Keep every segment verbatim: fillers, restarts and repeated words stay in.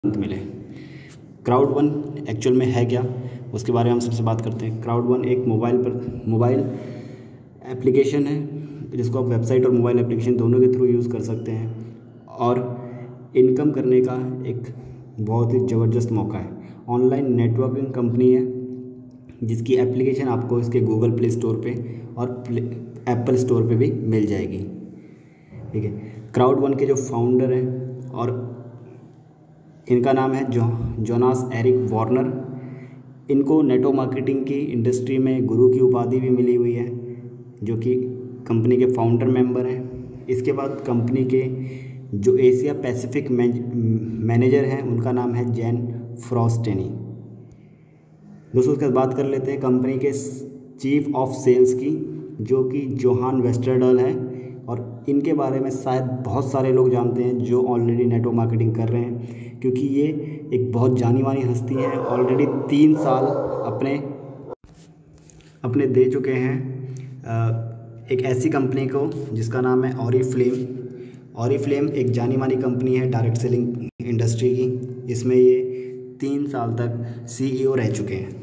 मिले। Crowd one actual में है क्या, उसके बारे में हम सबसे बात करते हैं। क्राउड वन एक मोबाइल पर मोबाइल एप्लीकेशन है जिसको आप वेबसाइट और मोबाइल एप्लीकेशन दोनों के थ्रू यूज़ कर सकते हैं और इनकम करने का एक बहुत ही ज़बरदस्त मौका है। ऑनलाइन नेटवर्किंग कंपनी है जिसकी एप्लीकेशन आपको इसके गूगल प्ले स्टोर पे और एप्पल स्टोर पे भी मिल जाएगी। ठीक है, क्राउड वन के जो फाउंडर हैं और इनका नाम है जो जोनास एरिक वार्नर। इनको नेटवर्क मार्केटिंग की इंडस्ट्री में गुरु की उपाधि भी मिली हुई है, जो कि कंपनी के फाउंडर मेंबर हैं। इसके बाद कंपनी के जो एशिया पैसिफिक मैनेजर हैं उनका नाम है जैन फ्रॉस्टेनी। दोस्तों उसके बाद बात कर लेते हैं कंपनी के चीफ ऑफ सेल्स की, जो कि जोहान वेस्टरडल है और इनके बारे में शायद बहुत सारे लोग जानते हैं जो ऑलरेडी नेटवर्क मार्केटिंग कर रहे हैं, क्योंकि ये एक बहुत जानी मानी हस्ती है। ऑलरेडी तीन साल अपने अपने दे चुके हैं एक ऐसी कंपनी को जिसका नाम है ऑरिफ्लेम। ऑरिफ्लेम एक जानी मानी कंपनी है डायरेक्ट सेलिंग इंडस्ट्री की। इसमें ये तीन साल तक सीईओ रह चुके हैं।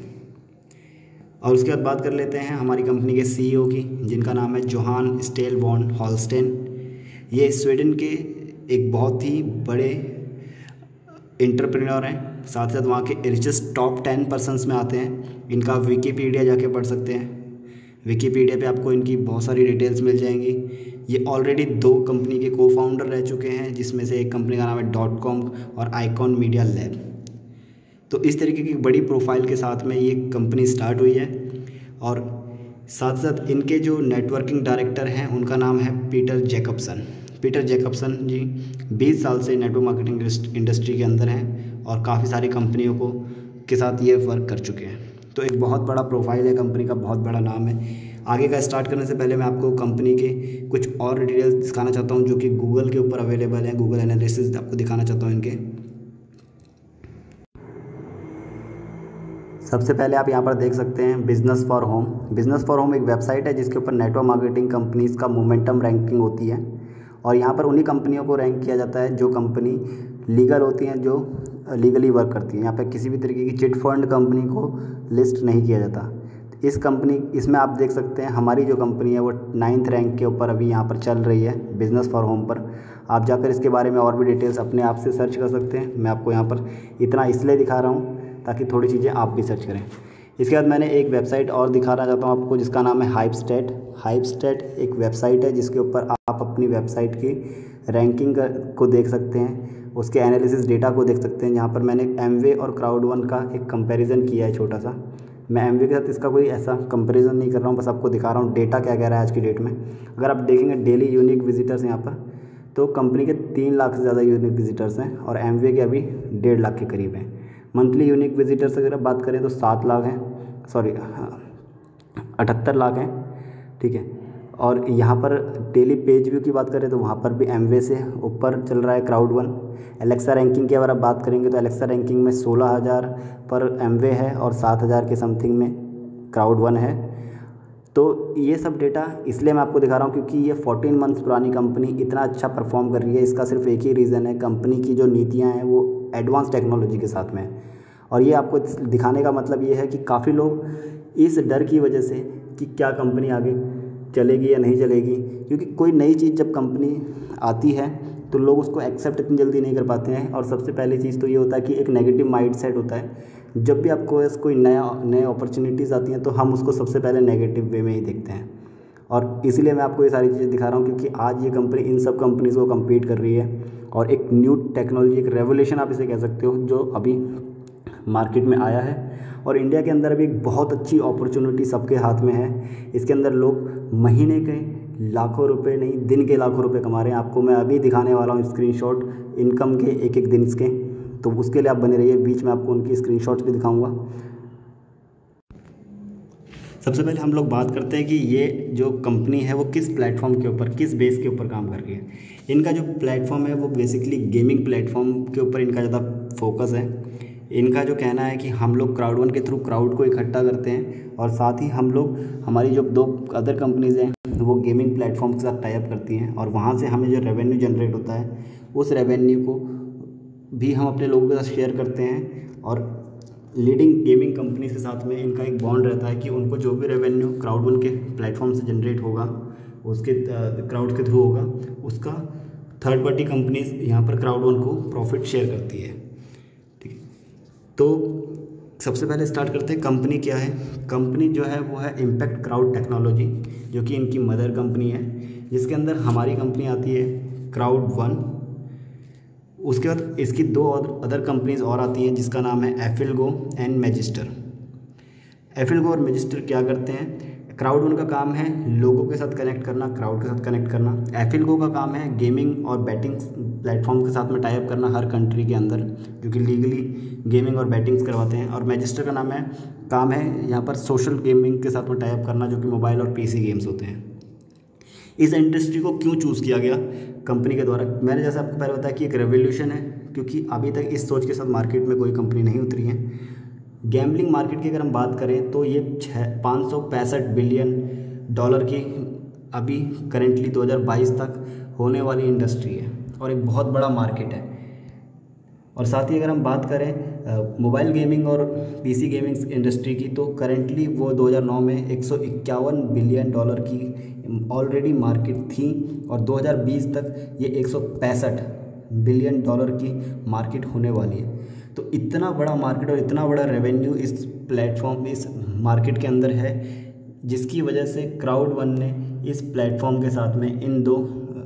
और उसके बाद बात कर लेते हैं हमारी कंपनी के सीईओ की, जिनका नाम है जोहान स्टेलबॉर्न हॉलस्टेन। ये स्वीडन के एक बहुत ही बड़े एंटरप्रेन्योर हैं, साथ साथ वहाँ के रिचेस्ट टॉप टेन पर्सन्स में आते हैं। इनका विकीपीडिया जाके पढ़ सकते हैं। विकीपीडिया पे आपको इनकी बहुत सारी डिटेल्स मिल जाएंगी। ये ऑलरेडी दो कंपनी के को फाउंडर रह चुके हैं, जिसमें से एक कंपनी का नाम है डॉट कॉम और आइकॉन मीडिया लैब। तो इस तरीके की बड़ी प्रोफाइल के साथ में ये कंपनी स्टार्ट हुई है। और साथ साथ इनके जो नेटवर्किंग डायरेक्टर हैं उनका नाम है Peter Jacobsen. Peter Jacobsen ji बीस साल से नेटवर्क मार्केटिंग इंडस्ट्री के अंदर हैं और काफ़ी सारी कंपनियों को के साथ ये वर्क कर चुके हैं। तो एक बहुत बड़ा प्रोफाइल है कंपनी का, बहुत बड़ा नाम है। आगे का स्टार्ट करने से पहले मैं आपको कंपनी के कुछ और डिटेल्स दिखाना चाहता हूँ जो कि गूगल के ऊपर अवेलेबल हैं। गूगल एनालिसिस आपको दिखाना चाहता हूँ इनके। सबसे पहले आप यहाँ पर देख सकते हैं business for home. Business for home एक वेबसाइट है जिसके ऊपर नेटवर्क मार्केटिंग कंपनीज़ का मोमेंटम रैंकिंग होती है और यहाँ पर उन्हीं कंपनियों को रैंक किया जाता है जो कंपनी लीगल होती हैं, जो लीगली वर्क करती हैं। यहाँ पर किसी भी तरीके की चिट फंड कंपनी को लिस्ट नहीं किया जाता। इस कंपनी इसमें आप देख सकते हैं हमारी जो कंपनी है वो नाइन्थ रैंक के ऊपर अभी यहाँ पर चल रही है बिज़नेस फॉर होम पर। आप जाकर इसके बारे में और भी डिटेल्स अपने आप से सर्च कर सकते हैं। मैं आपको यहाँ पर इतना इसलिए दिखा रहा हूँ ताकि थोड़ी चीज़ें आप भी सर्च करें। इसके बाद मैंने एक वेबसाइट और दिखाना चाहता हूँ आपको, जिसका नाम है हाइपस्टेट। हाइपस्टेट एक वेबसाइट है जिसके ऊपर आप अपनी वेबसाइट की रैंकिंग को देख सकते हैं, उसके एनालिसिस डेटा को देख सकते हैं। जहाँ पर मैंने एमवे और क्राउड वन का एक कंपैरिजन किया है छोटा सा। मैं एमवे के साथ इसका कोई ऐसा कंपैरिजन नहीं कर रहा हूँ, बस आपको दिखा रहा हूँ डेटा क्या कह रहा है आज की डेट में। अगर आप देखेंगे डेली यूनिक विजिटर्स यहाँ पर, तो कंपनी के तीन लाख से ज़्यादा यूनिक विजिटर्स हैं और एमवे के अभी डेढ़ लाख के करीब हैं। मंथली यूनिक विजिटर्स अगर आप बात करें तो सात लाख हैं, सॉरी अठहत्तर लाख हैं। ठीक है, और यहाँ पर डेली पेज व्यू की बात करें तो वहाँ पर भी एमवे से ऊपर चल रहा है क्राउड वन। एलेक्सा रैंकिंग की अगर आप बात करेंगे तो एलेक्सा रैंकिंग में सोलह हज़ार पर एमवे है और सात हज़ार के समथिंग में क्राउड वन है। तो ये सब डेटा इसलिए मैं आपको दिखा रहा हूँ क्योंकि ये फोर्टीन मंथ्स पुरानी कंपनी इतना अच्छा परफॉर्म कर रही है। इसका सिर्फ एक ही रीज़न है, कंपनी की जो नीतियाँ हैं वो एडवांस टेक्नोलॉजी के साथ में है। और ये आपको दिखाने का मतलब ये है कि काफ़ी लोग इस डर की वजह से कि क्या कंपनी आगे चलेगी या नहीं चलेगी, क्योंकि कोई नई चीज़ जब कंपनी आती है तो लोग उसको एक्सेप्ट इतनी जल्दी नहीं कर पाते हैं। और सबसे पहली चीज़ तो ये होता है कि एक नेगेटिव माइंडसेट होता है। जब भी आपको कोई नया नए अपॉर्चुनिटीज़ आती हैं तो हम उसको सबसे पहले नेगेटिव वे में ही देखते हैं। और इसीलिए मैं आपको ये सारी चीज़ें दिखा रहा हूँ क्योंकि आज ये कंपनी इन सब कंपनीज़ को कम्पीट कर रही है और एक न्यू टेक्नोलॉजी, एक रेवोल्यूशन आप इसे कह सकते हो, जो अभी मार्केट में आया है। और इंडिया के अंदर अभी एक बहुत अच्छी अपॉर्चुनिटी सबके हाथ में है। इसके अंदर लोग महीने के लाखों रुपए नहीं, दिन के लाखों रुपए कमा रहे हैं। आपको मैं अभी दिखाने वाला हूँ स्क्रीनशॉट इनकम के एक एक दिन के, तो उसके लिए आप बने रहिए। बीच में आपको उनकी स्क्रीनशॉट्स भी दिखाऊंगा। सबसे पहले हम लोग बात करते हैं कि ये जो कंपनी है वो किस प्लेटफॉर्म के ऊपर, किस बेस के ऊपर काम कर रही है। इनका जो प्लेटफॉर्म है वो बेसिकली गेमिंग प्लेटफॉर्म के ऊपर इनका ज़्यादा फोकस है। इनका जो कहना है कि हम लोग क्राउड वन के थ्रू क्राउड को इकट्ठा करते हैं और साथ ही हम लोग हमारी जो दो अदर कंपनीज़ हैं वो गेमिंग प्लेटफॉर्म के साथ टाई अप करती हैं और वहाँ से हमें जो रेवेन्यू जनरेट होता है उस रेवेन्यू को भी हम अपने लोगों के साथ शेयर करते हैं और लीडिंग गेमिंग कंपनीज के साथ में इनका एक बॉन्ड रहता है कि उनको जो भी रेवेन्यू क्राउड वन के प्लेटफॉर्म से जनरेट होगा, उसके क्राउड के थ्रू होगा, उसका थर्ड पार्टी कंपनीज यहाँ पर क्राउड वन को प्रॉफिट शेयर करती है। ठीक है, तो सबसे पहले स्टार्ट करते हैं कंपनी क्या है। कंपनी जो है वो है इम्पैक्ट क्राउड टेक्नोलॉजी, जो कि इनकी मदर कंपनी है, जिसके अंदर हमारी कंपनी आती है क्राउड वन। उसके बाद इसकी दो अदर कंपनीज और आती हैं जिसका नाम है एफिलगो एंड मैजिस्टर। एफिलगो और मैजिस्टर क्या करते हैं, क्राउड वन का काम है लोगों के साथ कनेक्ट करना, क्राउड के साथ कनेक्ट करना। एफिलगो का काम है गेमिंग और बैटिंग प्लेटफॉर्म के साथ में टाई अप करना हर कंट्री के अंदर, जो कि लीगली गेमिंग और बैटिंग्स करवाते हैं। और मैजिस्टर का नाम है काम है यहाँ पर सोशल गेमिंग के साथ में टाई अप करना, जो कि मोबाइल और पीसी गेम्स होते हैं। इस इंडस्ट्री को क्यों चूज़ किया गया कंपनी के द्वारा, मैंने जैसे आपको पहले बताया कि एक रेवोल्यूशन है, क्योंकि अभी तक इस सोच के साथ मार्केट में कोई कंपनी नहीं उतरी है। गैम्बलिंग मार्केट की अगर हम बात करें तो ये छः पाँच सौ पैंसठ बिलियन डॉलर की अभी करेंटली दो हज़ार बाईस तक होने वाली इंडस्ट्री है और एक बहुत बड़ा मार्केट है। और साथ ही अगर हम बात करें मोबाइल गेमिंग और पीसी गेमिंग इंडस्ट्री की, तो करेंटली वो दो हज़ार नौ में एक सौ इक्यावन बिलियन डॉलर की ऑलरेडी मार्केट थी और दो हज़ार बीस तक ये एक सौ पैंसठ बिलियन डॉलर की मार्केट होने वाली है। तो इतना बड़ा मार्केट और इतना बड़ा रेवेन्यू इस प्लेटफॉर्म इस मार्केट के अंदर है, जिसकी वजह से क्राउड वन ने इस प्लेटफॉर्म के साथ में इन दो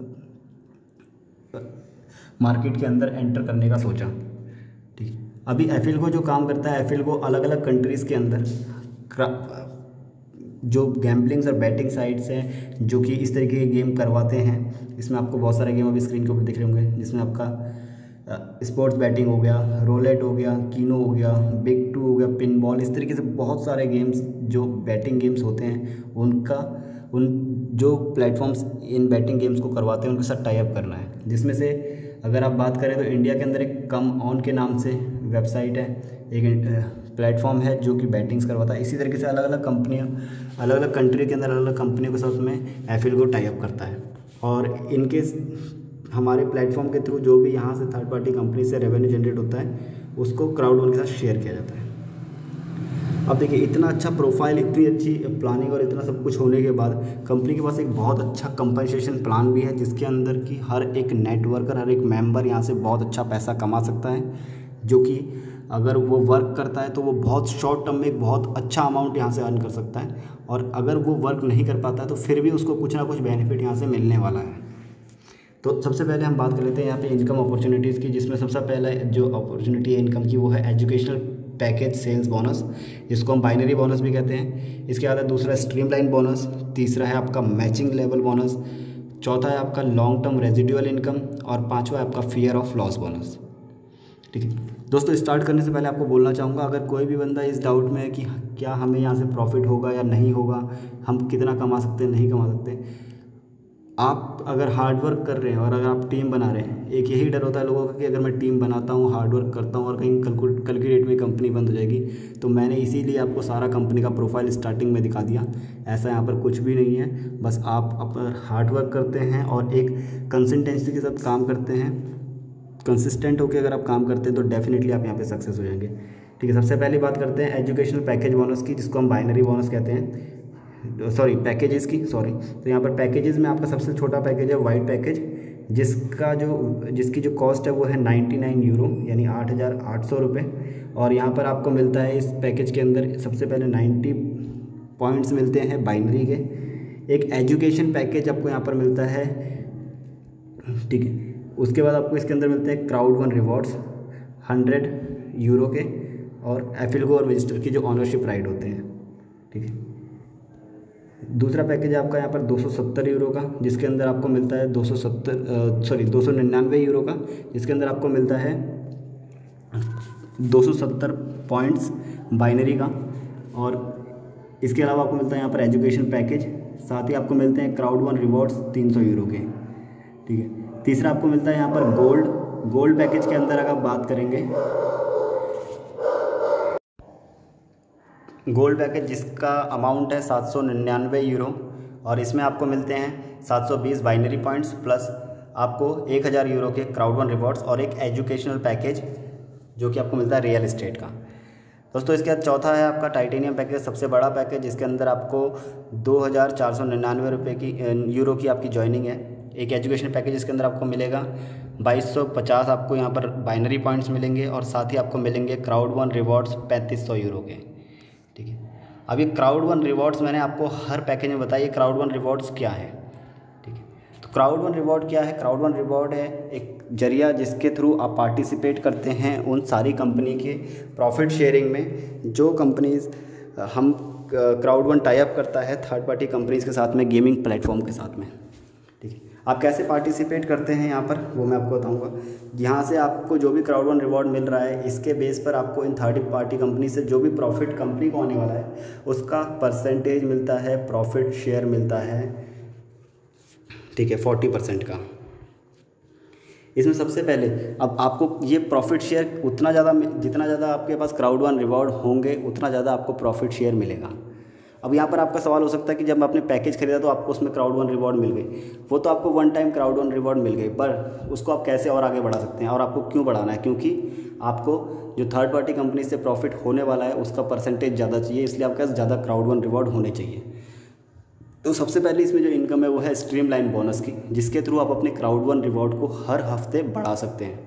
मार्केट के अंदर एंटर करने का सोचा। ठीक है, अभी एफिलगो जो काम करता है, एफिलगो अलग अलग कंट्रीज़ के अंदर जो गैम्बलिंग्स और बैटिंग साइट्स हैं जो कि इस तरीके के गेम करवाते हैं। इसमें आपको बहुत सारे गेम अभी स्क्रीन के ऊपर दिख रहे होंगे, जिसमें आपका स्पोर्ट्स बैटिंग हो गया, रोलेट हो गया, कीनो हो गया, बिग टू हो गया, पिन बॉल, इस तरीके से बहुत सारे गेम्स जो बैटिंग गेम्स होते हैं, उनका उन जो प्लेटफॉर्म्स इन बैटिंग गेम्स को करवाते हैं उनके साथ टाई अप करना है। जिसमें से अगर आप बात करें तो इंडिया के अंदर एक कम ऑन के नाम से वेबसाइट है, एक प्लेटफॉर्म है जो कि बैटिंग्स करवाता है। इसी तरीके से अलग अलग कंपनियां अलग अलग कंट्री के अंदर अलग अलग कंपनियों के साथ में एफिलगो टाई अप करता है और इनके हमारे प्लेटफॉर्म के थ्रू जो भी यहाँ से थर्ड पार्टी कंपनी से रेवेन्यू जनरेट होता है उसको क्राउड वन के साथ शेयर किया जाता है। अब देखिए, इतना अच्छा प्रोफाइल, इतनी अच्छी प्लानिंग और इतना सब कुछ होने के बाद कंपनी के पास एक बहुत अच्छा कंपनसेशन प्लान भी है, जिसके अंदर कि हर एक नेटवर्कर, हर एक मेंबर यहाँ से बहुत अच्छा पैसा कमा सकता है, जो कि अगर वो वर्क करता है तो वो बहुत शॉर्ट टर्म में एक बहुत अच्छा अमाउंट यहाँ से अर्न कर सकता है, और अगर वो वर्क नहीं कर पाता है तो फिर भी उसको कुछ ना कुछ बेनिफिट यहाँ से मिलने वाला है। तो सबसे पहले हम बात कर लेते हैं यहाँ पे इनकम अपॉर्चुनिटीज़ की, जिसमें सबसे पहला जो अपॉर्चुनिटी है इनकम की वो है एजुकेशनल पैकेज सेल्स बोनस, जिसको हम बाइनरी बोनस भी कहते हैं। इसके बाद दूसरा स्ट्रीमलाइन बोनस, तीसरा है आपका मैचिंग लेवल बोनस, चौथा है आपका लॉन्ग टर्म रेजिडुअल इनकम और पांचवा है आपका फियर ऑफ लॉस बोनस। ठीक है दोस्तों, स्टार्ट करने से पहले आपको बोलना चाहूँगा, अगर कोई भी बंदा इस डाउट में है कि क्या हमें यहाँ से प्रॉफिट होगा या नहीं होगा, हम कितना कमा सकते हैं नहीं कमा सकते, आप अगर हार्ड वर्क कर रहे हैं और अगर आप टीम बना रहे हैं, एक यही डर होता है लोगों का कि अगर मैं टीम बनाता हूँ, हार्ड वर्क करता हूँ और कहीं कल कल की डेट में कंपनी बंद हो जाएगी, तो मैंने इसीलिए आपको सारा कंपनी का प्रोफाइल स्टार्टिंग में दिखा दिया। ऐसा यहाँ पर कुछ भी नहीं है, बस आप अगर हार्ड वर्क करते हैं और एक कंसिस्टेंसी के साथ काम करते हैं, कंसिस्टेंट होकर अगर आप काम करते हैं तो डेफिनेटली आप यहाँ पे सक्सेस हो जाएंगे। ठीक है, सबसे पहले बात करते हैं एजुकेशनल पैकेज बोनस की, जिसको हम बाइनरी बोनस कहते हैं, सॉरी पैकेजेस की सॉरी तो यहाँ पर पैकेजेस में आपका सबसे छोटा पैकेज है वाइट पैकेज, जिसका जो जिसकी जो कॉस्ट है वो है नाइन्टी नाइन यूरो यानी आठ हज़ार आठ सौ रुपये। और यहाँ पर आपको मिलता है इस पैकेज के अंदर सबसे पहले नाइन्टी पॉइंट्स मिलते हैं बाइनरी के। एक एजुकेशन पैकेज आपको यहाँ पर मिलता है, ठीक है। उसके बाद आपको इसके अंदर मिलते हैं crowd one rewards hundred euro के, और एफिलगो और मैजिस्टर की जो ऑनरशिप राइट होते हैं, ठीक है। दूसरा पैकेज है आपका यहाँ पर दो सौ सत्तर यूरो का, जिसके अंदर आपको मिलता है दो सौ सत्तर सॉरी दो सौ निन्यानवे यूरो का, जिसके अंदर आपको मिलता है दो सौ सत्तर पॉइंट्स बाइनरी का। और इसके अलावा आपको मिलता है यहाँ पर एजुकेशन पैकेज, साथ ही आपको मिलते हैं क्राउड वन रिवॉर्ड्स तीन सौ यूरो के, ठीक है। तीसरा आपको मिलता है यहाँ पर गोल्ड गोल्ड पैकेज के अंदर अगर बात करेंगे, गोल्ड पैकेज जिसका अमाउंट है सात सौ निन्यानवे यूरो, और इसमें आपको मिलते हैं सात सौ बीस बाइनरी पॉइंट्स प्लस आपको एक हज़ार यूरो के क्राउड वन रिवॉर्ड्स और एक एजुकेशनल पैकेज जो कि आपको मिलता है रियल एस्टेट का। दोस्तों इसके बाद चौथा है आपका टाइटेनियम पैकेज, सबसे बड़ा पैकेज, जिसके अंदर आपको दो हज़ार चार सौ निन्यानवे रुपये की यूरो की आपकी ज्वाइनिंग है। एक एजुकेशन पैकेज जिसके अंदर आपको मिलेगा बाईस सौ पचास, आपको यहाँ पर बाइनरी पॉइंट्स मिलेंगे और साथ ही आपको मिलेंगे क्राउड वन रिवॉर्ड्स पैंतीस सौ यूरो के। ठीक है, अब ये क्राउड वन रिवॉर्ड्स मैंने आपको हर पैकेज में बताया क्राउड वन रिवॉर्ड्स क्या है। ठीक है, तो क्राउड वन रिवॉर्ड क्या है? क्राउड वन रिवॉर्ड है एक जरिया जिसके थ्रू आप पार्टिसिपेट करते हैं उन सारी कंपनी के प्रॉफिट शेयरिंग में जो कंपनीज हम क्राउड वन टाई अप करता है थर्ड पार्टी कंपनीज़ के साथ में, गेमिंग प्लेटफॉर्म के साथ में। ठीक है, आप कैसे पार्टिसिपेट करते हैं यहाँ पर वो मैं आपको बताऊँगा। यहाँ से आपको जो भी क्राउड वन रिवॉर्ड मिल रहा है इसके बेस पर आपको इन थर्ड पार्टी कंपनी से जो भी प्रॉफिट कंपनी को आने वाला है उसका परसेंटेज मिलता है, प्रॉफिट शेयर मिलता है। ठीक है, फोर्टी परसेंट का। इसमें सबसे पहले अब आपको ये प्रॉफिट शेयर उतना ज़्यादा, जितना ज़्यादा आपके पास क्राउड वन रिवॉर्ड होंगे उतना ज़्यादा आपको प्रॉफिट शेयर मिलेगा। अब यहाँ पर आपका सवाल हो सकता है कि जब आपने पैकेज खरीदा तो आपको उसमें क्राउड वन रिवॉर्ड मिल गई, वो तो आपको one time crowd one reward मिल गई, पर उसको आप कैसे और आगे बढ़ा सकते हैं और आपको क्यों बढ़ाना है? क्योंकि आपको जो थर्ड पार्टी कंपनी से प्रॉफिट होने वाला है उसका परसेंटेज ज़्यादा चाहिए, इसलिए आपके पास ज़्यादा क्राउड वन रिवॉर्ड होने चाहिए। तो सबसे पहले इसमें जो इनकम है वो है स्ट्रीमलाइन बोनस की, जिसके थ्रू आप अपने क्राउड वन रिवॉर्ड को हर हफ्ते बढ़ा सकते हैं।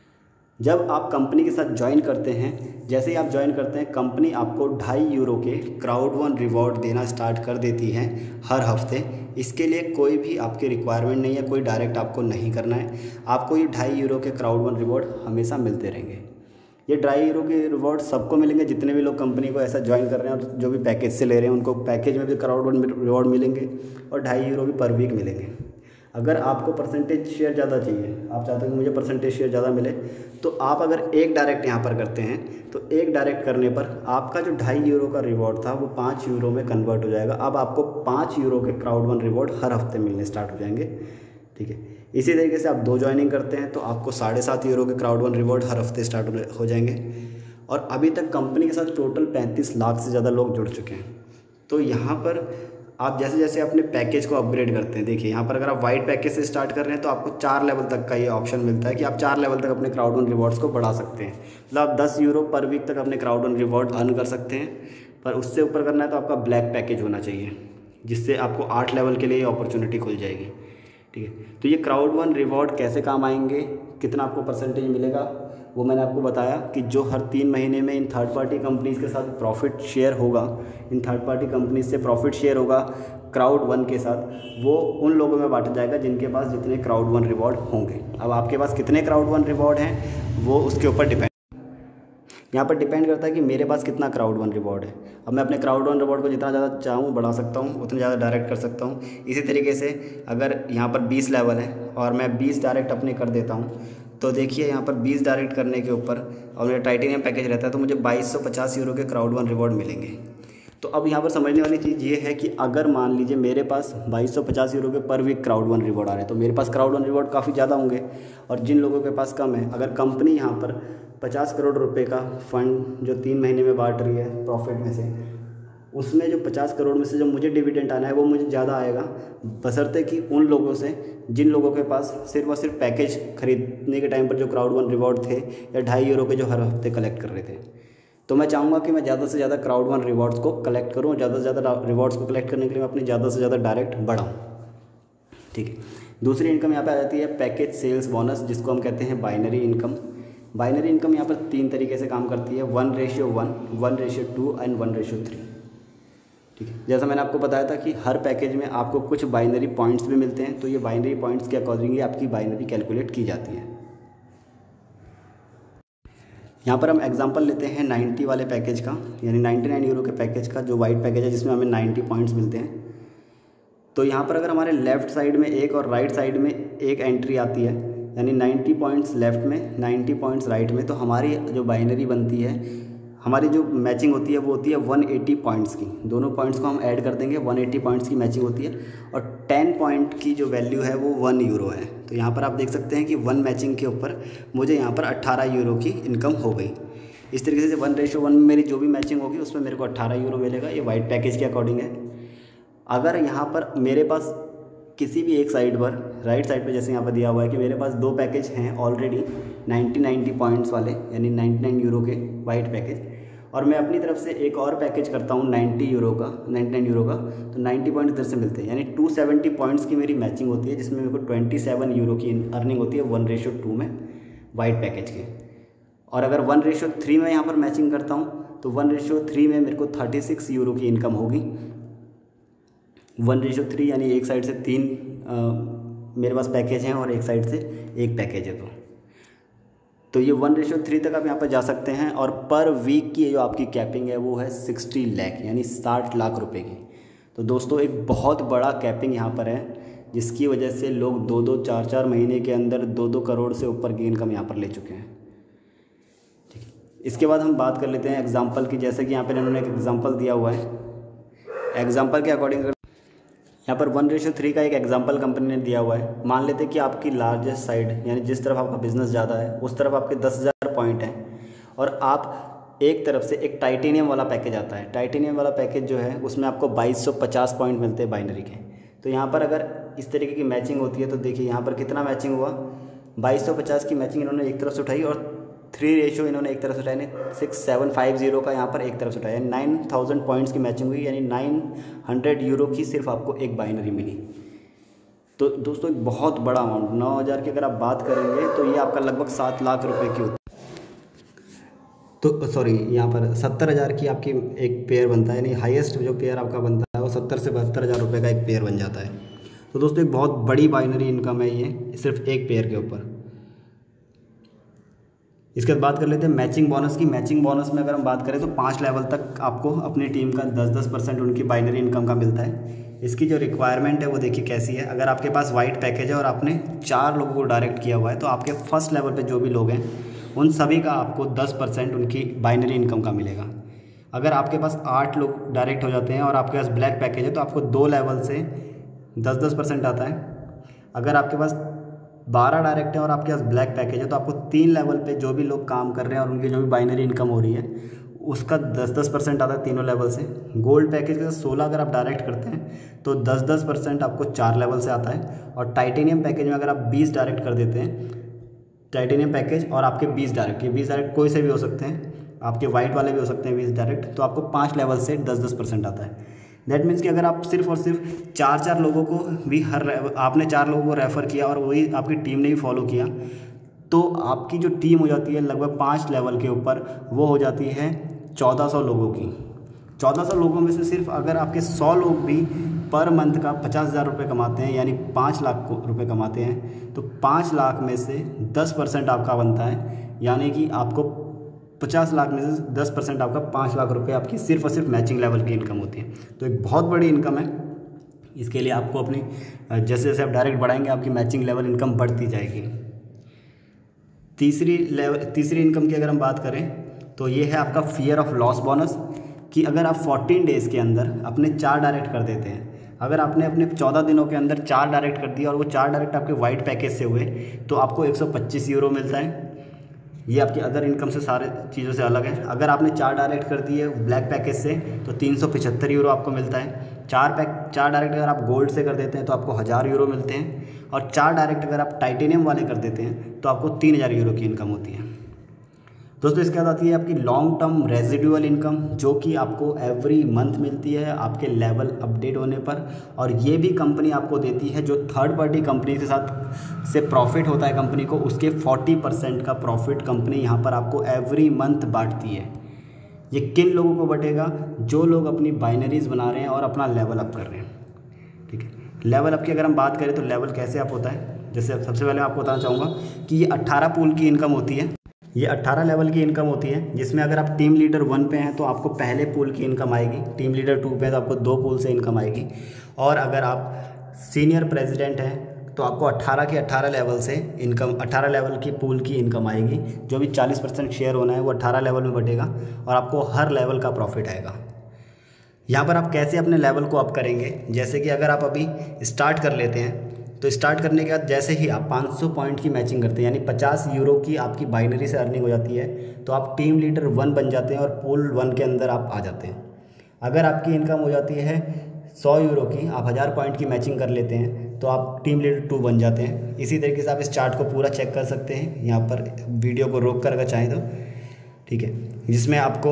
जब आप कंपनी के साथ ज्वाइन करते हैं, जैसे ही आप ज्वाइन करते हैं कंपनी आपको ढाई यूरो के क्राउड वन रिवॉर्ड देना स्टार्ट कर देती है हर हफ्ते। इसके लिए कोई भी आपकी रिक्वायरमेंट नहीं है, कोई डायरेक्ट आपको नहीं करना है, आपको ये ढाई यूरो के क्राउड वन रिवॉर्ड हमेशा मिलते रहेंगे। ये ढाई यूरो के रिवॉर्ड सबको मिलेंगे जितने भी लोग कंपनी को ऐसा ज्वाइन कर रहे हैं और जो भी पैकेज से ले रहे हैं उनको पैकेज में भी क्राउड वन रिवॉर्ड मिलेंगे और ढाई यूरो भी पर वीक मिलेंगे। अगर आपको परसेंटेज शेयर ज़्यादा चाहिए, आप चाहते हो कि मुझे परसेंटेज शेयर ज़्यादा मिले, तो आप अगर एक डायरेक्ट यहाँ पर करते हैं तो एक डायरेक्ट करने पर आपका जो ढाई यूरो का रिवॉर्ड था वो पाँच यूरो में कन्वर्ट हो जाएगा। अब आपको पाँच यूरो के क्राउड वन रिवॉर्ड हर हफ्ते मिलने स्टार्ट हो जाएंगे। ठीक है, इसी तरीके से आप दो ज्वाइनिंग करते हैं तो आपको साढ़े सात यूरो के क्राउड वन रिवॉर्ड हर हफ्ते स्टार्ट हो जाएंगे। और अभी तक कंपनी के साथ टोटल पैंतीस लाख से ज़्यादा लोग जुड़ चुके हैं। तो यहाँ पर आप जैसे जैसे अपने पैकेज को अपग्रेड करते हैं, देखिए यहाँ पर अगर आप वाइट पैकेज से स्टार्ट कर रहे हैं तो आपको चार लेवल तक का ये ऑप्शन मिलता है कि आप चार लेवल तक अपने क्राउड वन रिवॉर्ड्स को बढ़ा सकते हैं। मतलब आप दस यूरो पर वीक तक अपने क्राउड वन रिवॉर्ड अर्न कर सकते हैं, पर उससे ऊपर करना है तो आपका ब्लैक पैकेज होना चाहिए, जिससे आपको आठ लेवल के लिए अपॉर्चुनिटी खुल जाएगी। ठीक है, तो ये क्राउड वन रिवॉर्ड कैसे काम आएंगे, कितना आपको परसेंटेज मिलेगा, वो मैंने आपको बताया कि जो हर तीन महीने में इन थर्ड पार्टी कंपनीज़ के साथ प्रॉफिट शेयर होगा, इन थर्ड पार्टी कंपनीज से प्रॉफिट शेयर होगा क्राउड वन के साथ, वो उन लोगों में बांटा जाएगा जिनके पास जितने क्राउड वन रिवॉर्ड होंगे। अब आपके पास कितने क्राउड वन रिवॉर्ड हैं वो उसके ऊपर डिपेंड, यहाँ पर डिपेंड करता है कि मेरे पास कितना क्राउड वन रिवॉर्ड है। अब मैं अपने क्राउड वन रिवॉर्ड को जितना ज़्यादा चाहूँ बढ़ा सकता हूँ, उतना ज़्यादा डायरेक्ट कर सकता हूँ। इसी तरीके से अगर यहाँ पर बीस लेवल है और मैं बीस डायरेक्ट अपने कर देता हूँ, तो देखिए यहाँ पर बीस डायरेक्ट करने के ऊपर और मेरा टाइटेनियम पैकेज रहता है तो मुझे बाईस सौ पचास यूरो के क्राउड वन रिवॉर्ड मिलेंगे। तो अब यहाँ पर समझने वाली चीज़ ये है कि अगर मान लीजिए मेरे पास बाईस सौ पचास यूरो के per week crowd one reward आ रहे हैं तो मेरे पास क्राउड वन रिवॉर्ड काफ़ी ज़्यादा होंगे, और जिन लोगों के पास कम है, अगर कंपनी यहाँ पर पचास करोड़ रुपए का फंड जो तीन महीने में बांट रही है प्रॉफिट में से, उसमें जो पचास करोड़ में से जो मुझे डिविडेंड आना है वो मुझे ज़्यादा आएगा, बशर्ते कि उन लोगों से जिन लोगों के पास सिर्फ और सिर्फ पैकेज खरीदने के टाइम पर जो क्राउड वन रिवॉर्ड थे या ढाई यूरो के जो हर हफ्ते कलेक्ट कर रहे थे। तो मैं चाहूँगा कि मैं ज़्यादा से ज़्यादा क्राउड वन रिवॉर्ड्स को कलेक्ट करूँ, ज़्यादा से ज़्यादा रिवॉर्ड्स को कलेक्ट करने के लिए मैं अपनी ज़्यादा से ज़्यादा डायरेक्ट बढ़ाऊँ। ठीक है, दूसरी इनकम यहाँ पे आ जाती है पैकेज सेल्स बोनस, जिसको हम कहते हैं बाइनरी इनकम। बाइनरी इनकम यहाँ पर तीन तरीके से काम करती है, one ratio one, one ratio two and one ratio three. ठीक है, जैसा मैंने आपको बताया था कि हर पैकेज में आपको कुछ बाइनरी पॉइंट्स भी मिलते हैं, तो ये बाइनरी पॉइंट्स के अकॉर्डिंगली आपकी बाइनरी कैलकुलेट की जाती है। यहाँ पर हम एग्जांपल लेते हैं नाइन्टी वाले पैकेज का, यानी निन्यानवे यूरो के पैकेज का, जो वाइट पैकेज है जिसमें हमें नब्बे पॉइंट्स मिलते हैं। तो यहाँ पर अगर हमारे लेफ़्ट साइड में एक और राइट साइड में एक एंट्री आती है, यानी नब्बे पॉइंट्स लेफ़्ट में, नब्बे पॉइंट्स राइट में, तो हमारी जो बाइनरी बनती है, हमारी जो मैचिंग होती है वो होती है एक सौ अस्सी पॉइंट्स की। दोनों पॉइंट्स को हम ऐड कर देंगे, एक सौ अस्सी पॉइंट्स की मैचिंग होती है, और दस पॉइंट की जो वैल्यू है वो वन यूरो है। तो यहाँ पर आप देख सकते हैं कि वन मैचिंग के ऊपर मुझे यहाँ पर अट्ठारह यूरो की इनकम हो गई। इस तरीके से वन रेशो वन में मेरी जो भी मैचिंग होगी उसमें मेरे को अट्ठारह यूरो मिलेगा। ये वाइट पैकेज के अकॉर्डिंग है। अगर यहाँ पर मेरे पास किसी भी एक साइड पर, राइट साइड पे जैसे यहाँ पर दिया हुआ है कि मेरे पास दो पैकेज हैं ऑलरेडी नाइन्टी नाइन्टी पॉइंट्स वाले, यानी नाइन्टी नाइन यूरो के वाइट पैकेज, और मैं अपनी तरफ से एक और पैकेज करता हूँ नाइन्टी यूरो का, नाइन्टी नाइन यूरो का, तो नाइन्टी पॉइंट इधर से मिलते हैं, यानी टू सेवेंटी पॉइंट्स की मेरी मैचिंग होती है, जिसमें मेरे को ट्वेंटी सेवन यूरो की अर्निंग होती है वन रेशो टू में वाइट पैकेज के। और अगर वन रेशो थ्री में यहाँ पर मैचिंग करता हूँ तो वन रेशो थ्री में मेरे को थर्टी सिक्स यूरो की इनकम होगी। वन रेशो थ्री यानी एक साइड से तीन आ, मेरे पास पैकेज हैं और एक साइड से एक पैकेज है, तो तो ये वन रेशो थ्री तक आप यहाँ पर जा सकते हैं। और पर वीक की जो आपकी कैपिंग है वो है सिक्सटी लाख यानी साठ लाख रुपए की। तो दोस्तों एक बहुत बड़ा कैपिंग यहाँ पर है, जिसकी वजह से लोग दो दो चार चार महीने के अंदर दो दो करोड़ से ऊपर की इनकम यहाँ पर ले चुके हैं। ठीक है, इसके बाद हम बात कर लेते हैं एग्जाम्पल की। जैसे कि यहाँ पर इन्होंने एक एग्जाम्पल दिया हुआ है, एग्जाम्पल के अकॉर्डिंग यहाँ पर वन रेशो थ्री का एक एग्जाम्पल कंपनी ने दिया हुआ है। मान लेते हैं कि आपकी लार्जेस्ट साइड यानी जिस तरफ आपका बिजनेस ज़्यादा है उस तरफ आपके दस हज़ार पॉइंट हैं, और आप एक तरफ से एक टाइटेनियम वाला पैकेज आता है। टाइटेनियम वाला पैकेज जो है उसमें आपको बाईस सौ पचास पॉइंट मिलते हैं बाइनरी के। तो यहाँ पर अगर इस तरीके की मैचिंग होती है तो देखिए यहाँ पर कितना मैचिंग हुआ, बाईस सौ पचास की मैचिंग इन्होंने एक तरफ से उठाई और थ्री रेशो इन्होंने एक तरफ से उठाई, सिक्स सेवन फाइव जीरो का यहाँ पर एक तरफ से उठाया, नाइन थाउजेंड पॉइंट्स की मैचिंग हुई, यानी नाइन हंड्रेड यूरो की सिर्फ आपको एक बाइनरी मिली। तो दोस्तों एक बहुत बड़ा अमाउंट, नौ हज़ार की अगर आप बात करेंगे तो ये आपका लगभग सात लाख रुपए की होती है। तो सॉरी यहाँ पर सत्तर हज़ार की आपकी एक पेयर बनता है, यानी हाईएस्ट जो पेयर आपका बनता है वो सत्तर से बहत्तर हज़ार रुपये का एक पेयर बन जाता है। तो दोस्तों एक बहुत बड़ी बाइनरी इनकम है ये सिर्फ एक पेयर के ऊपर। इसके बाद बात कर लेते हैं मैचिंग बोनस की। मैचिंग बोनस में अगर हम बात करें तो पाँच लेवल तक आपको अपनी टीम का दस दस परसेंट उनकी बाइनरी इनकम का मिलता है। इसकी जो रिक्वायरमेंट है वो देखिए कैसी है। अगर आपके पास वाइट पैकेज है और आपने चार लोगों को डायरेक्ट किया हुआ है तो आपके फर्स्ट लेवल पे जो भी लोग हैं उन सभी का आपको दस परसेंट उनकी बाइनरी इनकम का मिलेगा। अगर आपके पास आठ लोग डायरेक्ट हो जाते हैं और आपके पास ब्लैक पैकेज है तो आपको दो लेवल से दस दस परसेंट आता है। अगर आपके पास बारह डायरेक्ट है और आपके पास ब्लैक पैकेज है तो आपको तीन लेवल पे जो भी लोग काम कर रहे हैं और उनकी जो भी बाइनरी इनकम हो रही है उसका दस दस परसेंट आता है तीनों लेवल से। गोल्ड पैकेज का सोलह अगर आप डायरेक्ट करते हैं तो दस दस परसेंट आपको चार लेवल से आता है। और टाइटेनियम पैकेज में अगर आप बीस डायरेक्ट कर देते हैं, टाइटेनियम पैकेज और आपके बीस डायरेक्ट, ये बीस डायरेक्ट कोई से भी हो सकते हैं, आपके वाइट वाले भी हो सकते हैं बीस डायरेक्ट, तो आपको पाँच लेवल से दस दस परसेंट आता है। दैट मीन्स कि अगर आप सिर्फ और सिर्फ चार चार लोगों को भी हर आपने चार लोगों को रेफ़र किया और वही आपकी टीम ने भी फॉलो किया तो आपकी जो टीम हो जाती है लगभग पाँच लेवल के ऊपर, वो हो जाती है चौदह सौ लोगों की। चौदह सौ लोगों में से सिर्फ अगर आपके सौ लोग भी पर मंथ का पचास हज़ार रुपये कमाते हैं यानी पाँच लाख रुपए कमाते हैं तो पाँच लाख में से दस परसेंट आपका बनता है, यानी कि आपको पचास लाख में से दस परसेंट आपका पाँच लाख रुपए आपकी सिर्फ और सिर्फ मैचिंग लेवल की इनकम होती है। तो एक बहुत बड़ी इनकम है। इसके लिए आपको अपनी जैसे जैसे आप डायरेक्ट बढ़ाएंगे आपकी मैचिंग लेवल इनकम बढ़ती जाएगी। तीसरी लेवल तीसरी इनकम की अगर हम बात करें तो ये है आपका फियर ऑफ लॉस बोनस, कि अगर आप फोर्टीन डेज़ के अंदर अपने चार डायरेक्ट कर देते हैं, अगर आपने अपने चौदह दिनों के अंदर चार डायरेक्ट कर दिया और वो चार डायरेक्ट आपके वाइट पैकेज से हुए तो आपको एक सौ पच्चीस यूरो मिलता है। ये आपकी अदर इनकम से सारे चीज़ों से अलग है। अगर आपने चार डायरेक्ट कर दिए ब्लैक पैकेज से तो तीन सौ पचहत्तर यूरो आपको मिलता है। चार पैक चार डायरेक्ट अगर आप गोल्ड से कर देते हैं तो आपको हज़ार यूरो मिलते हैं, और चार डायरेक्ट अगर आप टाइटेनियम वाले कर देते हैं तो आपको तीन हज़ार यूरो की इनकम होती है। दोस्तों इसके बाद आती है आपकी लॉन्ग टर्म रेजिडुअल इनकम, जो कि आपको एवरी मंथ मिलती है आपके लेवल अपडेट होने पर, और ये भी कंपनी आपको देती है जो थर्ड पार्टी कंपनी के साथ से प्रॉफिट होता है कंपनी को, उसके चालीस परसेंट का प्रॉफिट कंपनी यहाँ पर आपको एवरी मंथ बांटती है। ये किन लोगों को बटेगा? जो लोग अपनी बाइनरीज बना रहे हैं और अपना लेवल अप कर रहे हैं। ठीक है, लेवल अप की अगर हम बात करें तो लेवल कैसे अप होता है, जैसे सबसे पहले आपको बताना चाहूँगा कि ये अट्ठारह पूल की इनकम होती है। ये अट्ठारह लेवल की इनकम होती है, जिसमें अगर आप टीम लीडर वन पे हैं तो आपको पहले पूल की इनकम आएगी, टीम लीडर टू पे है तो आपको दो पूल से इनकम आएगी, और अगर आप सीनियर प्रेसिडेंट हैं तो आपको अट्ठारह के अट्ठारह लेवल से इनकम अट्ठारह लेवल की पूल की इनकम आएगी। जो भी चालीस परसेंट शेयर होना है वो अट्ठारह लेवल में बटेगा और आपको हर लेवल का प्रॉफिट आएगा। यहाँ पर आप कैसे अपने लेवल को अप करेंगे, जैसे कि अगर आप अभी स्टार्ट कर लेते हैं तो स्टार्ट करने के बाद जैसे ही आप पाँच सौ पॉइंट की मैचिंग करते हैं यानी पचास यूरो की आपकी बाइनरी से अर्निंग हो जाती है तो आप टीम लीडर वन बन जाते हैं और पूल वन के अंदर आप आ जाते हैं। अगर आपकी इनकम हो जाती है सौ यूरो की, आप हज़ार पॉइंट की मैचिंग कर लेते हैं तो आप टीम लीडर टू बन जाते हैं। इसी तरीके से आप इस चार्ट को पूरा चेक कर सकते हैं, यहाँ पर वीडियो को रोक कर अगर चाहें तो, ठीक है, जिसमें आपको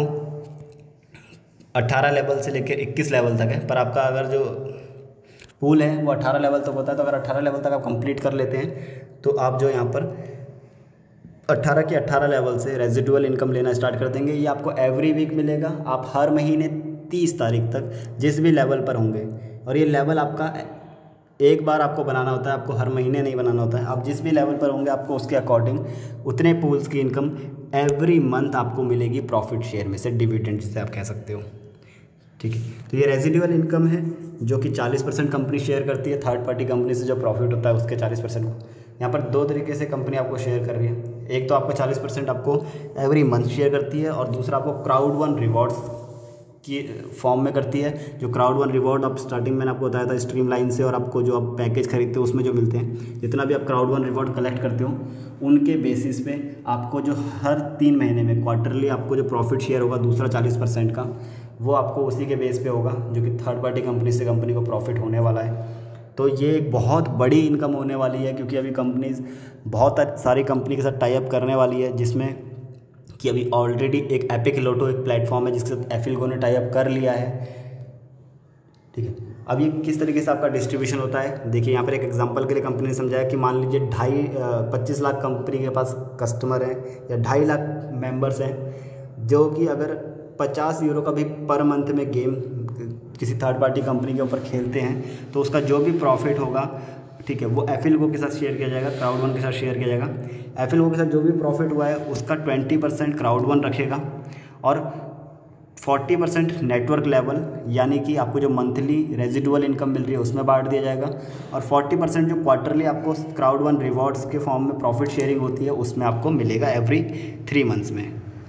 अट्ठारह लेवल से लेकर इक्कीस लेवल तक है। पर आपका अगर जो पूल है वो अट्ठारह लेवल तक होता है, तो अगर अट्ठारह लेवल तक आप कंप्लीट कर लेते हैं तो आप जो यहाँ पर अट्ठारह के अट्ठारह लेवल से रेजिडुअल इनकम लेना स्टार्ट कर देंगे। ये आपको एवरी वीक मिलेगा। आप हर महीने तीस तारीख तक जिस भी लेवल पर होंगे, और ये लेवल आपका एक बार आपको बनाना होता है, आपको हर महीने नहीं बनाना होता है। आप जिस भी लेवल पर होंगे आपको उसके अकॉर्डिंग उतने पूल्स की इनकम एवरी मंथ आपको मिलेगी प्रॉफिट शेयर में से, डिविडेंड जिसे आप कह सकते हो, ठीक है। तो ये रेजिडुअल इनकम है जो कि चालीस परसेंट कंपनी शेयर करती है, थर्ड पार्टी कंपनी से जो प्रॉफिट होता है उसके चालीस परसेंट को। यहाँ पर दो तरीके से कंपनी आपको शेयर कर रही है। एक तो आपको चालीस परसेंट आपको एवरी मंथ शेयर करती है, और दूसरा आपको क्राउड वन रिवॉर्ड्स की फॉर्म में करती है। जो क्राउड वन रिवॉर्ड आप स्टार्टिंग मैंने आपको बताया था स्ट्रीमलाइन से, और आपको जो आप पैकेज खरीदते हो उसमें जो मिलते हैं, जितना भी आप क्राउड वन रिवॉर्ड कलेक्ट करते हो उनके बेसिस पे आपको जो हर तीन महीने में क्वार्टरली आपको जो प्रॉफिट शेयर होगा दूसरा चालीस परसेंट का, वो आपको उसी के बेस पे होगा जो कि थर्ड पार्टी कंपनी से कंपनी को प्रॉफिट होने वाला है। तो ये एक बहुत बड़ी इनकम होने वाली है, क्योंकि अभी कंपनीज बहुत सारी कंपनी के साथ टाई अप करने वाली है, जिसमें कि अभी ऑलरेडी एक एपिक लोटो एक प्लेटफॉर्म है जिसके साथ एफिलगो ने टाई अप कर लिया है, ठीक है। अब ये किस तरीके से आपका डिस्ट्रीब्यूशन होता है, देखिए यहाँ पर एक एग्जांपल के लिए कंपनी ने समझाया कि मान लीजिए ढाई पच्चीस लाख कंपनी के पास कस्टमर हैं या ढाई लाख मेंबर्स हैं, जो कि अगर पचास यूरो का भी पर मंथ में गेम किसी थर्ड पार्टी कंपनी के ऊपर खेलते हैं तो उसका जो भी प्रॉफिट होगा, ठीक है, वो एफिलगो के साथ शेयर किया जाएगा, क्राउड वन के साथ शेयर किया जाएगा। एफिलगो के साथ जो भी प्रॉफिट हुआ है उसका ट्वेंटी परसेंट क्राउड वन रखेगा, और फोर्टी परसेंट नेटवर्क लेवल यानी कि आपको जो मंथली रेजिडुअल इनकम मिल रही है उसमें बांट दिया जाएगा, और फोर्टी परसेंट जो क्वार्टरली आपको क्राउड वन रिवॉर्ड्स के फॉर्म में प्रॉफिट शेयरिंग होती है उसमें आपको मिलेगा एवरी थ्री मंथ्स में,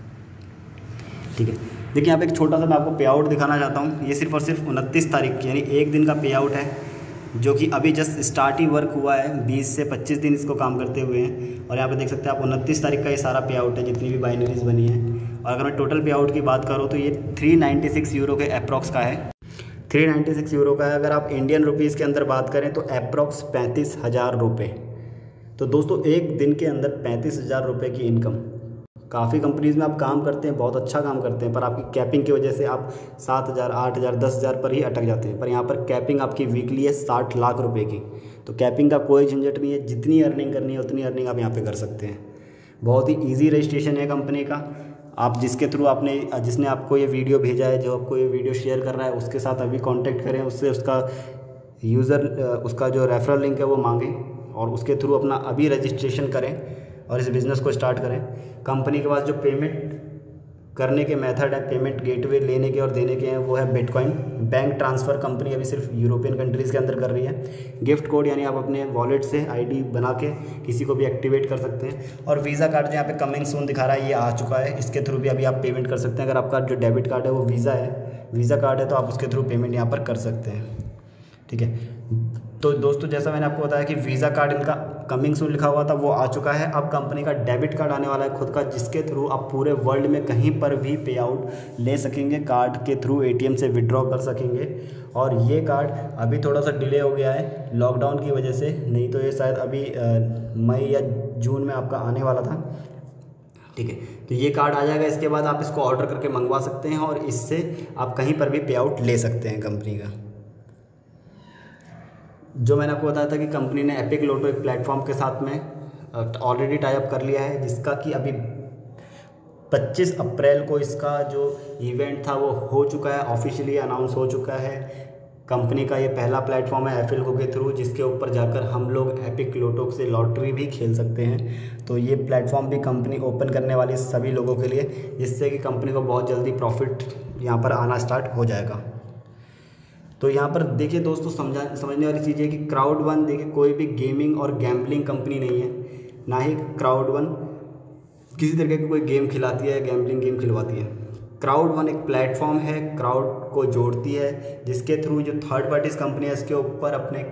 ठीक है। देखिए यहाँ पे एक छोटा सा मैं आपको पे आउट दिखाना चाहता हूँ। ये सिर्फ और सिर्फ उनतीस तारीख की यानी एक दिन का पे आउट है, जो कि अभी जस्ट स्टार्ट ही वर्क हुआ है, बीस से पच्चीस दिन इसको काम करते हुए हैं। और यहाँ पे देख सकते हैं आप उनतीस तारीख का ये सारा पे आउट है जितनी भी बाइनरीज बनी है। और अगर मैं टोटल पे आउट की बात करूँ तो ये थ्री नाइन्टी सिक्स यूरो के अप्रॉक्स का है, थ्री नाइन्टी सिक्स यूरो का है। अगर आप इंडियन रुपीज़ के अंदर बात करें तो अप्रॉक्स पैंतीस हज़ार रुपये। तो दोस्तों एक दिन के अंदर पैंतीस हज़ार रुपये की इनकम, काफ़ी कंपनीज़ में आप काम करते हैं, बहुत अच्छा काम करते हैं, पर आपकी कैपिंग की वजह से आप सात हज़ार आठ हज़ार दस हज़ार पर ही अटक जाते हैं। पर यहाँ पर कैपिंग आपकी वीकली है साठ लाख रुपए की, तो कैपिंग का कोई झंझट नहीं है, जितनी अर्निंग करनी है उतनी अर्निंग आप यहाँ पे कर सकते हैं। बहुत ही ईजी रजिस्ट्रेशन है कंपनी का। आप जिसके थ्रू आपने जिसने आपको ये वीडियो भेजा है, जो आपको ये वीडियो शेयर कर रहा है, उसके साथ अभी कॉन्टैक्ट करें, उससे उसका यूज़र उसका जो रेफरल लिंक है वो मांगें, और उसके थ्रू अपना अभी रजिस्ट्रेशन करें और इस बिज़नेस को स्टार्ट करें। कंपनी के पास जो पेमेंट करने के मेथड है, पेमेंट गेटवे लेने के और देने के हैं, वो है बिटकॉइन। बैंक ट्रांसफ़र कंपनी अभी सिर्फ यूरोपियन कंट्रीज़ के अंदर कर रही है। गिफ्ट कोड यानी आप अपने वॉलेट से आईडी बना के किसी को भी एक्टिवेट कर सकते हैं। और वीज़ा कार्ड जो यहाँ पे कमिंग सून दिखा रहा है ये आ चुका है, इसके थ्रू भी अभी आप पेमेंट कर सकते हैं। अगर आपका जो डेबिट कार्ड है वो वीज़ा है, वीज़ा कार्ड है, तो आप उसके थ्रू पेमेंट यहाँ पर कर सकते हैं, ठीक है। तो दोस्तों जैसा मैंने आपको बताया कि वीज़ा कार्ड इनका कमिंग सून लिखा हुआ था वो आ चुका है। अब कंपनी का डेबिट कार्ड आने वाला है खुद का, जिसके थ्रू आप पूरे वर्ल्ड में कहीं पर भी पे आउट ले सकेंगे, कार्ड के थ्रू एटीएम से विड्रॉ कर सकेंगे। और ये कार्ड अभी थोड़ा सा डिले हो गया है लॉकडाउन की वजह से, नहीं तो ये शायद अभी मई या जून में आपका आने वाला था, ठीक है। तो ये कार्ड आ जाएगा, इसके बाद आप इसको ऑर्डर करके मंगवा सकते हैं और इससे आप कहीं पर भी पे आउट ले सकते हैं कंपनी का। जो मैंने आपको बताया था कि कंपनी ने एपिक लोटो एक प्लेटफॉर्म के साथ में ऑलरेडी टाई अप कर लिया है, जिसका कि अभी पच्चीस अप्रैल को इसका जो इवेंट था वो हो चुका है, ऑफिशियली अनाउंस हो चुका है। कंपनी का ये पहला प्लेटफॉर्म है एफिलगो के थ्रू, जिसके ऊपर जाकर हम लोग एपिक लोटो से लॉटरी भी खेल सकते हैं। तो ये प्लेटफॉर्म भी कंपनी ओपन करने वाली है सभी लोगों के लिए, जिससे कि कंपनी को बहुत जल्दी प्रॉफिट यहाँ पर आना स्टार्ट हो जाएगा। तो यहाँ पर देखिए दोस्तों, समझा समझने वाली चीज़ है कि क्राउड वन देखिए कोई भी गेमिंग और गैम्बलिंग कंपनी नहीं है, ना ही क्राउड वन किसी तरीके की कोई गेम खिलाती है, गैम्बलिंग गेम खिलवाती है। क्राउड वन एक प्लेटफॉर्म है, क्राउड को जोड़ती है, जिसके थ्रू जो थर्ड पार्टीज कंपनी है इसके ऊपर अपने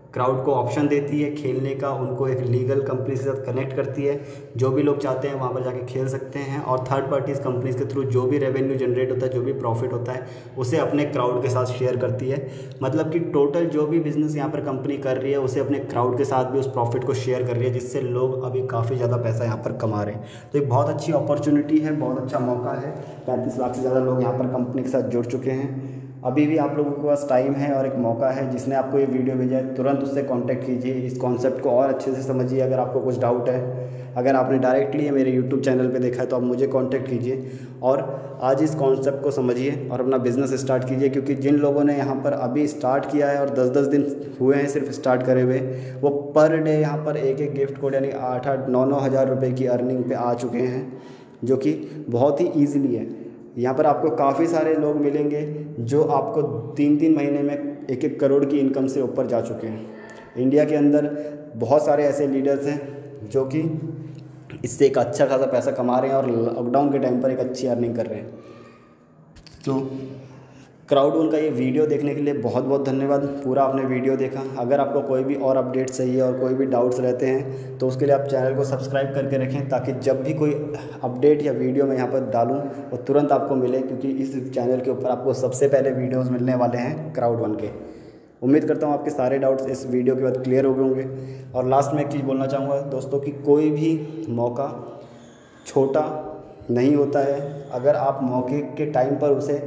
क्राउड को ऑप्शन देती है खेलने का, उनको एक लीगल कंपनी के साथ कनेक्ट करती है। जो भी लोग चाहते हैं वहाँ पर जाके खेल सकते हैं, और थर्ड पार्टीज़ कंपनीज़ के थ्रू जो भी रेवेन्यू जनरेट होता है, जो भी प्रॉफिट होता है, उसे अपने क्राउड के साथ शेयर करती है। मतलब कि टोटल जो भी बिज़नेस यहाँ पर कंपनी कर रही है उसे अपने क्राउड के साथ भी उस प्रॉफिट को शेयर कर रही है, जिससे लोग अभी काफ़ी ज़्यादा पैसा यहाँ पर कमा रहे हैं। तो एक बहुत अच्छी अपॉर्चुनिटी है, बहुत अच्छा मौका है। पैंतीस लाख से ज़्यादा लोग यहाँ पर कंपनी के साथ जुड़ चुके हैं। अभी भी आप लोगों के पास टाइम है और एक मौका है। जिसने आपको ये वीडियो भेजा है तुरंत उससे कांटेक्ट कीजिए, इस कॉन्सेप्ट को और अच्छे से समझिए। अगर आपको कुछ डाउट है, अगर आपने डायरेक्टली मेरे यूट्यूब चैनल पे देखा है तो आप मुझे कांटेक्ट कीजिए और आज इस कॉन्सेप्ट को समझिए और अपना बिज़नेस स्टार्ट कीजिए। क्योंकि जिन लोगों ने यहाँ पर अभी स्टार्ट किया है और दस दस दिन हुए हैं सिर्फ स्टार्ट करे हुए, वो पर डे यहाँ पर एक एक गिफ्ट कोड यानी आठ आठ नौ नौ हज़ार रुपये की अर्निंग पे आ चुके हैं, जो कि बहुत ही ईजिली है। यहाँ पर आपको काफ़ी सारे लोग मिलेंगे जो आपको तीन तीन महीने में एक एक करोड़ की इनकम से ऊपर जा चुके हैं। इंडिया के अंदर बहुत सारे ऐसे लीडर्स हैं जो कि इससे एक अच्छा खासा पैसा कमा रहे हैं और लॉकडाउन के टाइम पर एक अच्छी अर्निंग कर रहे हैं। तो क्राउड वन का ये वीडियो देखने के लिए बहुत बहुत धन्यवाद। पूरा आपने वीडियो देखा। अगर आपको कोई भी और अपडेट चाहिए और कोई भी डाउट्स रहते हैं तो उसके लिए आप चैनल को सब्सक्राइब करके रखें, ताकि जब भी कोई अपडेट या वीडियो मैं यहाँ पर डालूँ वो तुरंत आपको मिले। क्योंकि इस चैनल के ऊपर आपको सबसे पहले वीडियोज़ मिलने वाले हैं क्राउड वन के। उम्मीद करता हूँ आपके सारे डाउट्स इस वीडियो के बाद क्लियर हो गए होंगे। और लास्ट में एक चीज़ बोलना चाहूँगा दोस्तों कि कोई भी मौका छोटा नहीं होता है। अगर आप मौके के टाइम पर उसे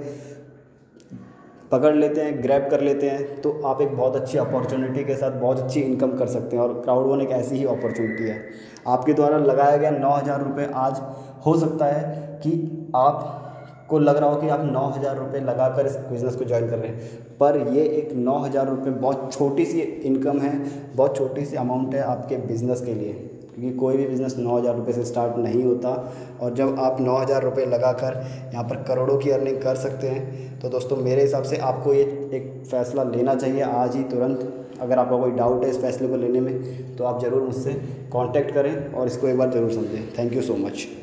पकड़ लेते हैं, ग्रैब कर लेते हैं, तो आप एक बहुत अच्छी अपॉर्चुनिटी के साथ बहुत अच्छी इनकम कर सकते हैं। और क्राउड वन एक ऐसी ही अपॉर्चुनिटी है। आपके द्वारा लगाया गया नौ हज़ार रुपये आज हो सकता है कि आपको लग रहा हो कि आप नौ हज़ार रुपये लगाकर इस बिज़नेस को ज्वाइन कर रहे हैं, पर ये एक नौ हज़ार रुपये बहुत छोटी सी इनकम है, बहुत छोटी सी अमाउंट है आपके बिज़नेस के लिए। क्योंकि कोई भी बिज़नेस नौ हज़ार रुपये से स्टार्ट नहीं होता, और जब आप नौ हज़ार रुपये लगाकर यहाँ पर करोड़ों की अर्निंग कर सकते हैं, तो दोस्तों मेरे हिसाब से आपको ये एक फ़ैसला लेना चाहिए आज ही तुरंत। अगर आपका कोई डाउट है इस फैसले को लेने में तो आप ज़रूर मुझसे कांटेक्ट करें और इसको एक बार ज़रूर समझें। Thank you so much.